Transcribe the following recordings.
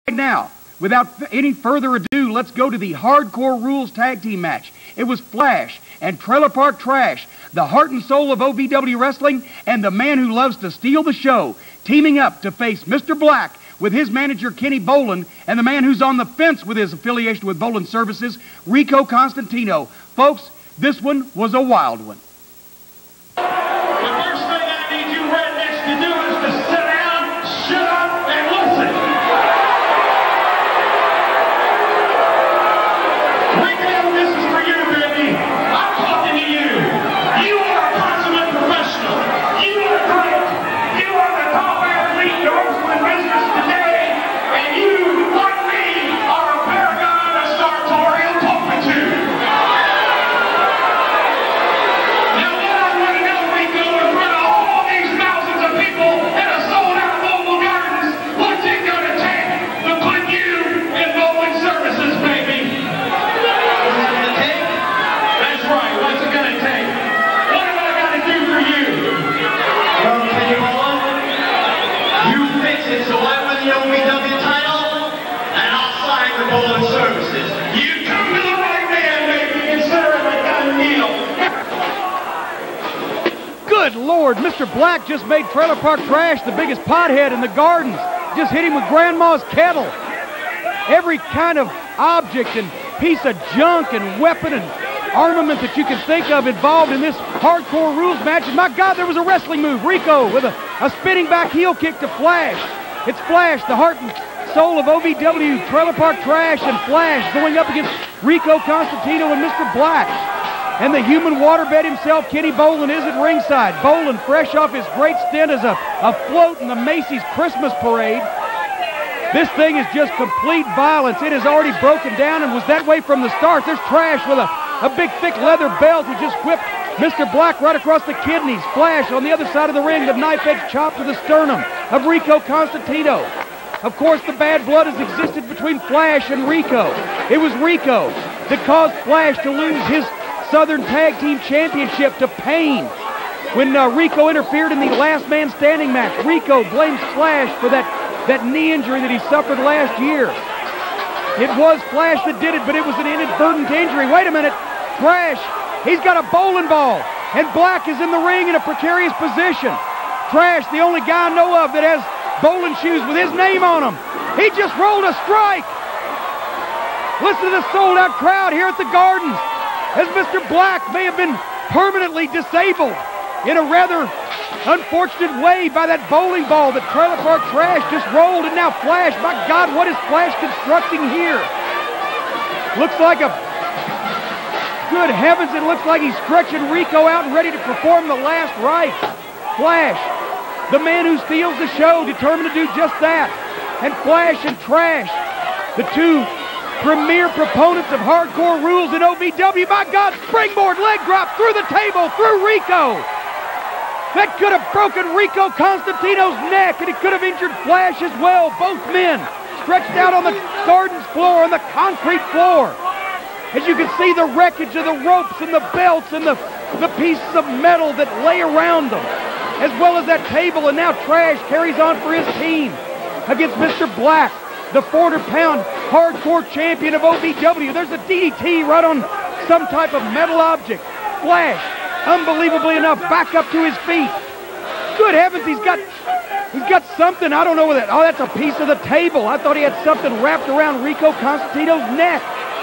Now, without any further ado, let's go to the Hardcore Rules Tag Team match. It was Flash and Trailer Park Trash, the heart and soul of OVW Wrestling, and the man who loves to steal the show, teaming up to face Mr. Black with his manager Kenny Bolin, and the man who's on the fence with his affiliation with Bolin Services, Rico Constantino. Folks, this one was a wild one. The first thing I need you rednecks to do is to sit down, shut up, and listen. Rico, this is for you, baby. I'm talking to you. You are a consummate professional. You are great. You are the top athlete in wrestling business today, and you, like me, are a paragon of sartorial turpitude. Now, what I want to know, Rico, in front of all these thousands of people in a sold-out Louisville Gardens, what's it going to take to put you in Bolin Services, baby? What's it going to take? That's right. What's it going to take? What have I got to do for you? Well, Kenny Bolin, you fix it so I win the OVW title, and I'll sign the Bolin Services. You come to the right man, baby. Consider it a done deal. Good Lord, Mr. Black just made Trailer Park Trash the biggest pothead in the Gardens. Just hit him with Grandma's kettle. Every kind of object and piece of junk and weapon and armament that you can think of involved in this Hardcore Rules match. And my God, there was a wrestling move. Rico with a spinning back heel kick to Flash. It's Flash, the heart and soul of OVW, Trailer Park Trash, and Flash going up against Rico Constantino and Mr. Black. And the human waterbed himself, Kenny Bolin, is at ringside. Bolin, fresh off his great stint as a float in the Macy's Christmas parade. This thing is just complete violence. It has already broken down and was that way from the start. There's Trash with a big, thick leather belt who just whipped Mr. Black right across the kidneys. Flash on the other side of the ring, the knife-edge chop to the sternum of Rico Constantino. Of course, the bad blood has existed between Flash and Rico. It was Rico that caused Flash to lose his Southern Tag Team Championship to Pain. When Rico interfered in the last man standing match, Rico blames Flash for that knee injury that he suffered last year. It was Flash that did it, but it was an inadvertent injury. Wait a minute. Trash, he's got a bowling ball, and Black is in the ring in a precarious position. Trash, the only guy I know of that has bowling shoes with his name on them. He just rolled a strike. Listen to the sold-out crowd here at the Gardens, as Mr. Black may have been permanently disabled in a rather unfortunate way by that bowling ball that Trailer Park Trash just rolled. And now Flash, my God, what is Flash constructing here? Looks like good heavens, it looks like he's stretching Rico out and ready to perform the last rites. Flash, the man who steals the show, determined to do just that. And Flash and Trash, the two premier proponents of Hardcore Rules in OVW. My God, springboard leg drop through the table, through Rico. That could have broken Rico Constantino's neck, and it could have injured Flash as well. Both men stretched out on the Gardens floor, on the concrete floor. As you can see the wreckage of the ropes and the belts and the pieces of metal that lay around them, as well as that table. And now Trash carries on for his team against Mr. Black, the 400-pound hardcore champion of OVW. There's a DDT right on some type of metal object. Flash, unbelievably enough, back up to his feet. Good heavens, he's got something. I don't know what that. Oh, that's a piece of the table. I thought he had something wrapped around Rico Constantino's neck.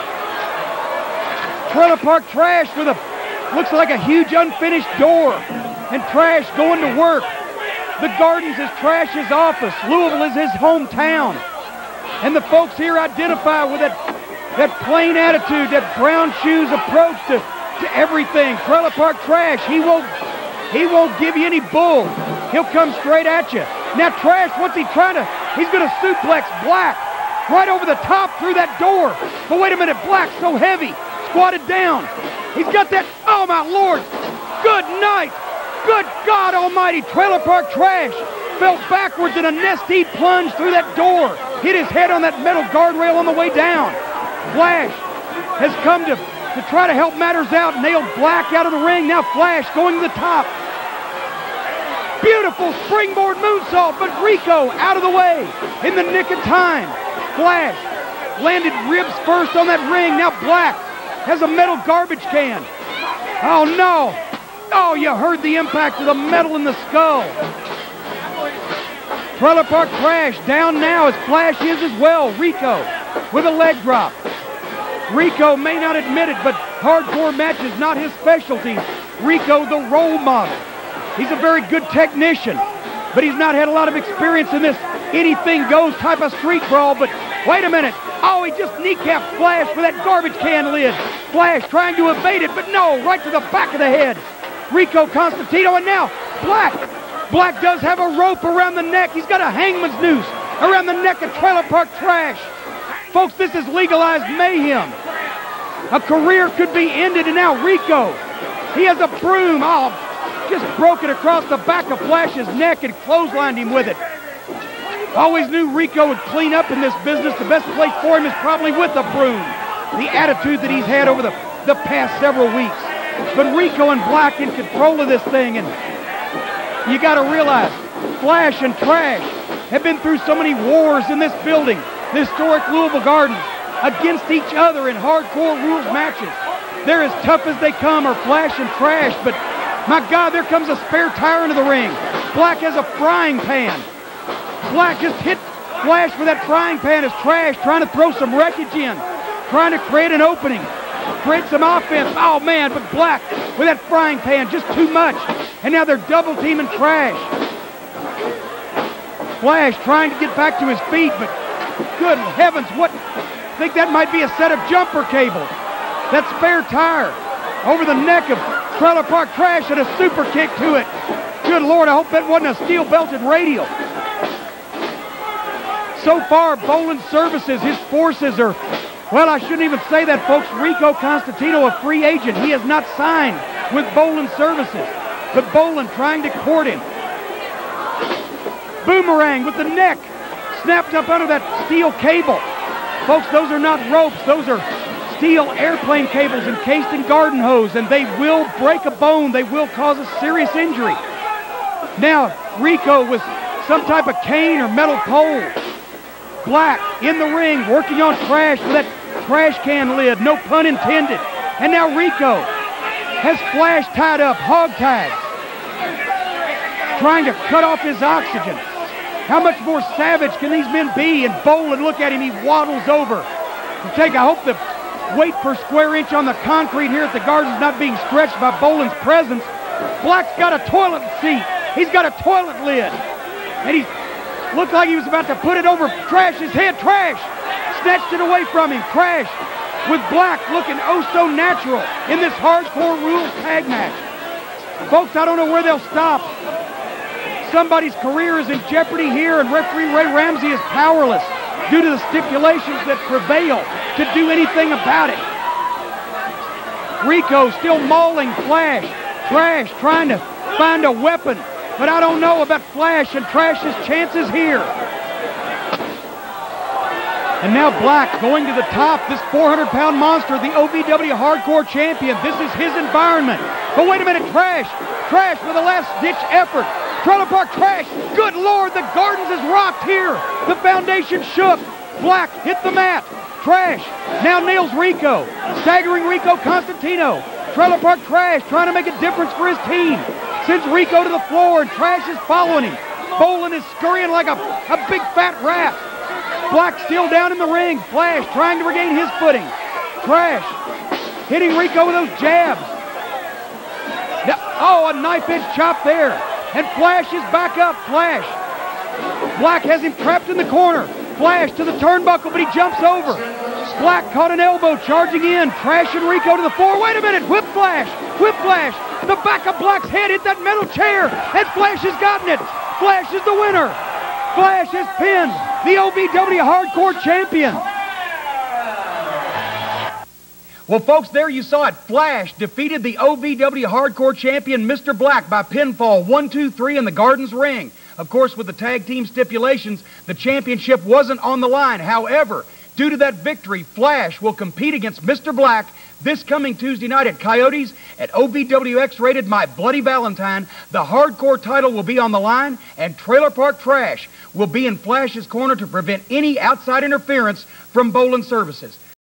Trailer Park Trash with looks like a huge unfinished door. And Trash going to work. The Gardens is Trash's office. Louisville is his hometown. And the folks here identify with that plain attitude, that brown shoes approach to everything. Trailer Park Trash, he won't give you any bull. He'll come straight at you. Now Trash, he's going to suplex Black right over the top through that door. But wait a minute, Black's so heavy, squatted down. He's got that, oh my Lord, good night. Good God Almighty, Trailer Park Trash fell backwards in a nest-heat plunge through that door. Hit his head on that metal guardrail on the way down. Flash has come to try to help matters out, nailed Black out of the ring. Now Flash going to the top. Beautiful springboard moonsault, but Rico out of the way in the nick of time. Flash landed ribs first on that ring. Now Black has a metal garbage can. Oh, no. Oh, you heard the impact of the metal in the skull. Trailer Park Crash down now as Flash is as well. Rico with a leg drop. Rico may not admit it, but hardcore matches not his specialty. Rico, the role model. He's a very good technician, but he's not had a lot of experience in this anything goes type of street brawl. But wait a minute. Oh, he just kneecapped Flash with that garbage can lid. Flash trying to evade it, but no, right to the back of the head. Rico Constantino, and now Black. Black does have a rope around the neck. He's got a hangman's noose around the neck of Trailer Park Trash. Folks, this is legalized mayhem. A career could be ended, and now Rico, he has a broom. Oh, just broke it across the back of Flash's neck and clotheslined him with it. Always knew Rico would clean up in this business. The best place for him is probably with a broom. The attitude that he's had over the past several weeks. But Rico and Black in control of this thing, and you got to realize, Flash and Trash have been through so many wars in this building, the historic Louisville Gardens, against each other in hardcore rules matches. They're as tough as they come, are Flash and Trash, but my God, there comes a spare tire into the ring. Black has a frying pan. Black just hit Flash with that frying pan as Trash trying to throw some wreckage in, trying to create an opening, create some offense. Oh, man, but Black with that frying pan, just too much. And now they're double teaming Trash. Flash trying to get back to his feet, but good heavens, what? I think that might be a set of jumper cables. That spare tire over the neck of Trailer Park Trash and a super kick to it. Good Lord, I hope that wasn't a steel-belted radial. So far, Bolin's services, his forces are, well, I shouldn't even say that, folks. Rico Constantino, a free agent. He has not signed with Bolin's services. But Bolin trying to court him. Boomerang with the neck snapped up under that steel cable. Folks, those are not ropes. Those are steel airplane cables encased in garden hose, and they will break a bone. They will cause a serious injury. Now, Rico with some type of cane or metal pole. Black in the ring, working on Trash with that trash can lid, no pun intended. And now Rico has Flash tied up, hog-tied, trying to cut off his oxygen. How much more savage can these men be? And Bolin, look at him, he waddles over. I hope the weight per square inch on the concrete here at the Gardens not being stretched by Bolin's presence. Black's got a toilet seat. He's got a toilet lid. And he looked like he was about to put it over Trash's head. Trash snatched it away from him. Trash with Black looking oh so natural in this hardcore rules tag match. Folks, I don't know where they'll stop. Somebody's career is in jeopardy here, and referee Ray Ramsey is powerless due to the stipulations that prevail to do anything about it. Rico still mauling Flash. Trash trying to find a weapon, but I don't know about Flash and Trash's chances here. And now Black going to the top, this 400-pound monster, the OVW Hardcore Champion. This is his environment. But wait a minute, Trash with a last-ditch effort. Trailer Park Trash, good Lord, the Gardens is rocked here. The foundation shook. Black hit the mat. Trash now nails Rico, staggering Rico Constantino. Trailer Park Trash trying to make a difference for his team. Sends Rico to the floor, and Trash is following him. Bolin is scurrying like a big fat rat. Black still down in the ring. Flash trying to regain his footing. Trash hitting Rico with those jabs. Oh, a knife-edge chop there. And Flash is back up. Flash. Black has him trapped in the corner. Flash to the turnbuckle, but he jumps over. Black caught an elbow, charging in. Trash and Rico to the floor. Wait a minute. Whip Flash. The back of Black's head hit that metal chair, and Flash has gotten it. Flash is the winner. Flash has pinned the OVW Hardcore Champion. Well, folks, there you saw it. Flash defeated the OVW Hardcore Champion, Mr. Black, by pinfall 1-2-3 in the Gardens ring. Of course, with the tag team stipulations, the championship wasn't on the line. However, due to that victory, Flash will compete against Mr. Black This coming Tuesday night at Coyotes at OVW X-rated My Bloody Valentine, the hardcore title will be on the line, and Trailer Park Trash will be in Flash's corner to prevent any outside interference from Bolin Services.